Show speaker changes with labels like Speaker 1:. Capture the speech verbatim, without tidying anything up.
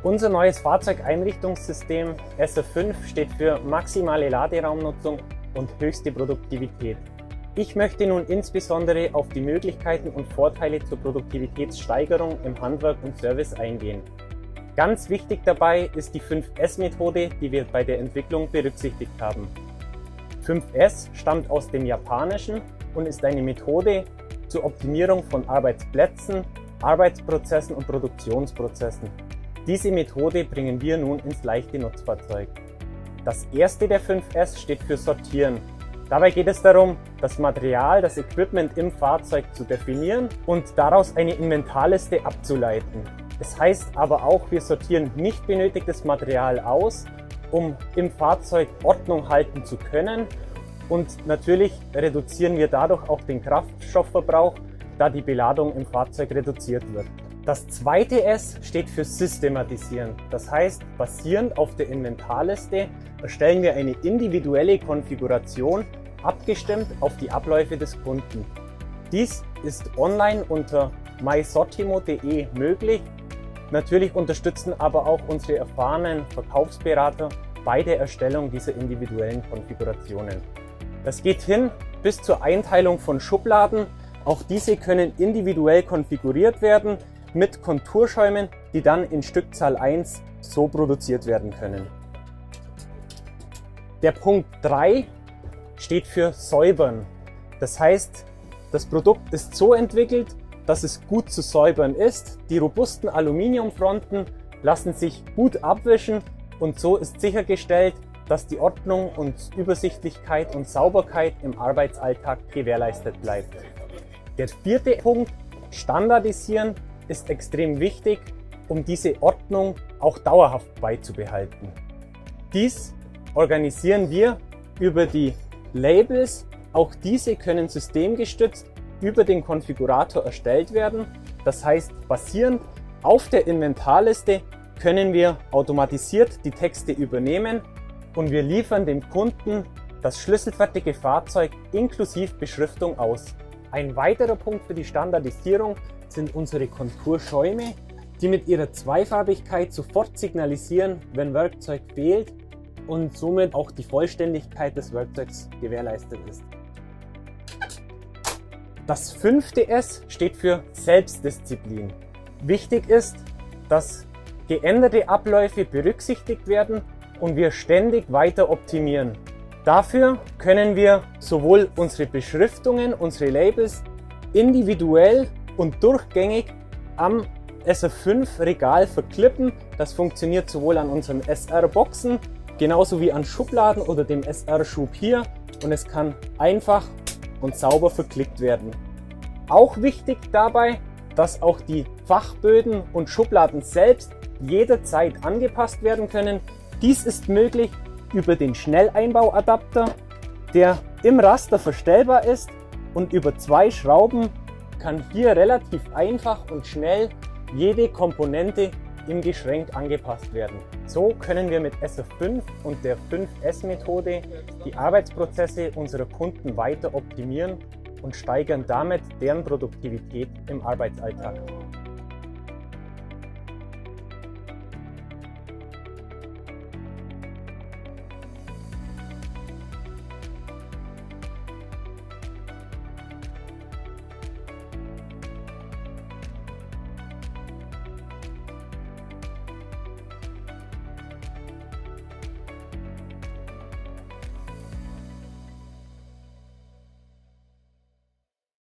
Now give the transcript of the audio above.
Speaker 1: Unser neues Fahrzeugeinrichtungssystem S R fünf steht für maximale Laderaumnutzung und höchste Produktivität. Ich möchte nun insbesondere auf die Möglichkeiten und Vorteile zur Produktivitätssteigerung im Handwerk und Service eingehen. Ganz wichtig dabei ist die fünf S Methode, die wir bei der Entwicklung berücksichtigt haben. fünf S stammt aus dem Japanischen und ist eine Methode zur Optimierung von Arbeitsplätzen, Arbeitsprozessen und Produktionsprozessen. Diese Methode bringen wir nun ins leichte Nutzfahrzeug. Das erste der fünf S steht für Sortieren. Dabei geht es darum, das Material, das Equipment im Fahrzeug zu definieren und daraus eine Inventarliste abzuleiten. Es heißt aber auch, wir sortieren nicht benötigtes Material aus, um im Fahrzeug Ordnung halten zu können, und natürlich reduzieren wir dadurch auch den Kraftstoffverbrauch, da die Beladung im Fahrzeug reduziert wird. Das zweite S steht für Systematisieren. Das heißt, basierend auf der Inventarliste erstellen wir eine individuelle Konfiguration, abgestimmt auf die Abläufe des Kunden. Dies ist online unter my sortimo punkt de möglich. Natürlich unterstützen aber auch unsere erfahrenen Verkaufsberater bei der Erstellung dieser individuellen Konfigurationen. Das geht hin bis zur Einteilung von Schubladen. Auch diese können individuell konfiguriert werden mit Konturschäumen, die dann in Stückzahl eins so produziert werden können. Der Punkt drei steht für Säubern. Das heißt, das Produkt ist so entwickelt, dass es gut zu säubern ist. Die robusten Aluminiumfronten lassen sich gut abwischen und so ist sichergestellt, dass die Ordnung und Übersichtlichkeit und Sauberkeit im Arbeitsalltag gewährleistet bleibt. Der vierte Punkt, Standardisieren, ist extrem wichtig, um diese Ordnung auch dauerhaft beizubehalten. Dies organisieren wir über die Labels. Auch diese können systemgestützt über den Konfigurator erstellt werden. Das heißt, basierend auf der Inventarliste können wir automatisiert die Texte übernehmen und wir liefern dem Kunden das schlüsselfertige Fahrzeug inklusive Beschriftung aus. Ein weiterer Punkt für die Standardisierung sind unsere Konturschäume, die mit ihrer Zweifarbigkeit sofort signalisieren, wenn Werkzeug fehlt und somit auch die Vollständigkeit des Werkzeugs gewährleistet ist. Das fünfte S steht für Selbstdisziplin. Wichtig ist, dass geänderte Abläufe berücksichtigt werden und wir ständig weiter optimieren. Dafür können wir sowohl unsere Beschriftungen, unsere Labels individuell und durchgängig am S R fünf Regal verklippen. Das funktioniert sowohl an unseren S R-Boxen, genauso wie an Schubladen oder dem S R-Schub hier, und es kann einfach und sauber verklickt werden. Auch wichtig dabei, dass auch die Fachböden und Schubladen selbst jederzeit angepasst werden können. Dies ist möglich über den Schnelleinbauadapter, der im Raster verstellbar ist, und über zwei Schrauben kann hier relativ einfach und schnell jede Komponente im Geschenk angepasst werden. So können wir mit S R fünf und der fünf S Methode die Arbeitsprozesse unserer Kunden weiter optimieren und steigern damit deren Produktivität im Arbeitsalltag.